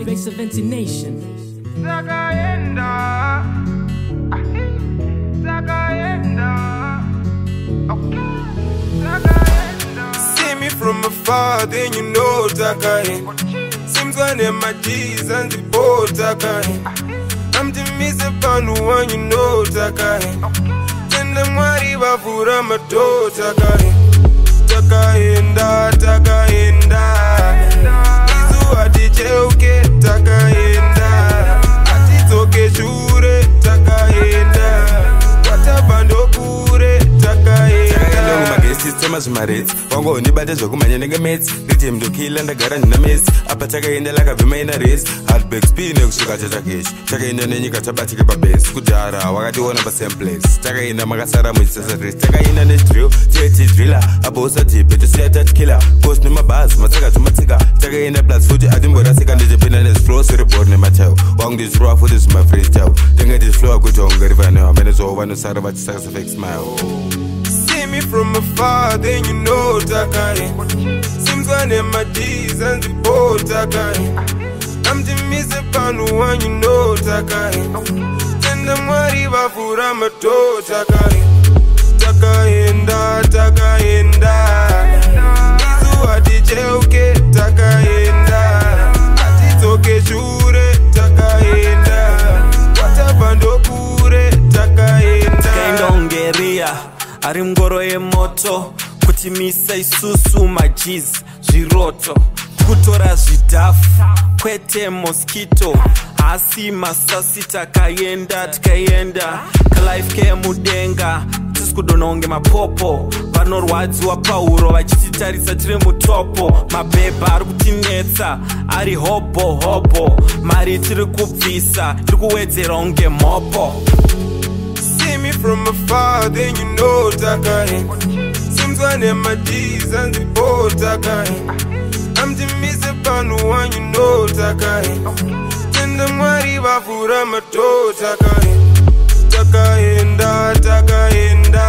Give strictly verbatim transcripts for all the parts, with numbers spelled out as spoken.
Face of N T Nation. Takaenda, Takaenda, okay, Takaenda. See me from afar, then you know Takaenda. Seems one of my G's and the boat Takaenda. I'm the miss upon the one you know Takaenda. Then the Mari Bafura Mato Takaenda. Takaenda, Takaenda. Izu adicheuke Takaenda. Atitoke shure Takaenda. Watabando kure Takaenda. Takaenda ngumagesi tema zumarets. Wango unibate zokumanye nenge mates. Riti mdukila ndagara nina mates. Apa Takaenda laka vima ina race. Heartbreak spine kusuka chatakesh. Takaenda nenyika tabatike babes. Kudara wakati wana ba same place. Takaenda makasara mujisasa race. Takaenda ne drill, teti driller. Abosa tipe to see a touch killer. Coast nima bars, mataka to matika. Takaenda plus fuji adimbora sika ndeje pina nes flow siri board ne mateo. Wang this raw for this my freestyle. Tenga this flow akuja ungariva now. Menes over no sara vati saka fake smile. See me from afar, then you know Takaenda. Seems one of my D's and the boat Takaenda. I'm the miss upon the one you know Takaenda. Then the Mari Bafura Mato Takaenda. Takaenda, Takaenda. Izu adicheuke Takaenda. Atitoke shure Takaenda. Watabando kure Takaenda. Takaenda ongeria ari mngoro yemoto kutimisa isusu majiz zviroto kutora zvidhafu kwete mosquito asi masasi Takaenda Takaenda kalife kemudenga tisikudononge mapopo vanorwadziwa pauro vachititarisa tiri mutopo mabhebha ari kutinetsa ari hobo hobo mari tiri kubvisa tiri kuwedzera unge mhopo. See me from afar, then you know Takaenda. Seems one of my D's and the boat Takaenda. I'm the miss upon the one you know Takaenda. Then the Mari Bafura Mato Takaenda. Takaenda, Takaenda.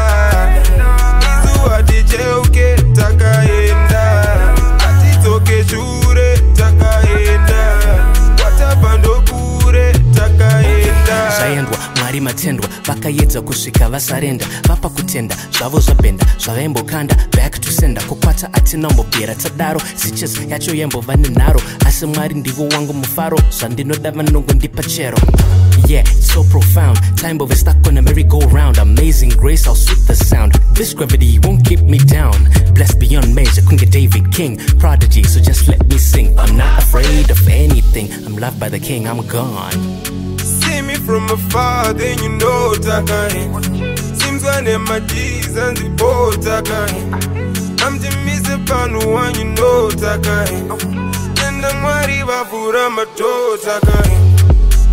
Izu adicheuke Takaenda. Atitoke shure Takaenda. Watabando kure Takaenda. Zvaendwa Mwari matendwa vakaedza kusvika vasarenda vapa kutenda zvavo zvabhenda zvavaimbokanda back to sender kukwata atinombopera tadaro siches yacho yembova nenharo asi Mwari ndivo wangu mufaro zvandinoda vanongondipa chero. Yeah, it's so profound. Time over stuck on a merry-go-round. Amazing grace, I'll sweep the sound. This gravity won't keep me down. Blessed beyond measure, Kunga David King. Prodigy, so just let me sing. I'm not afraid of anything. I'm loved by the King, I'm gone. See me from afar, then you know Takaenda. Seems one of my D's and the boat Takaenda. I'm the miss upon the one you know Takaenda. Then the Mari Bafura Mato Takaenda.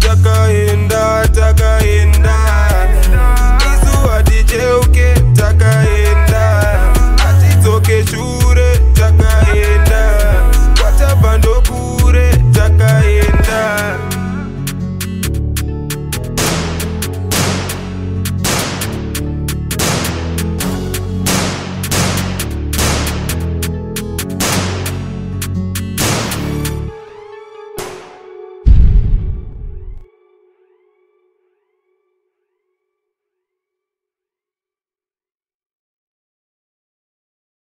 Takaenda, Takaenda. Izu adicheuke Takaenda.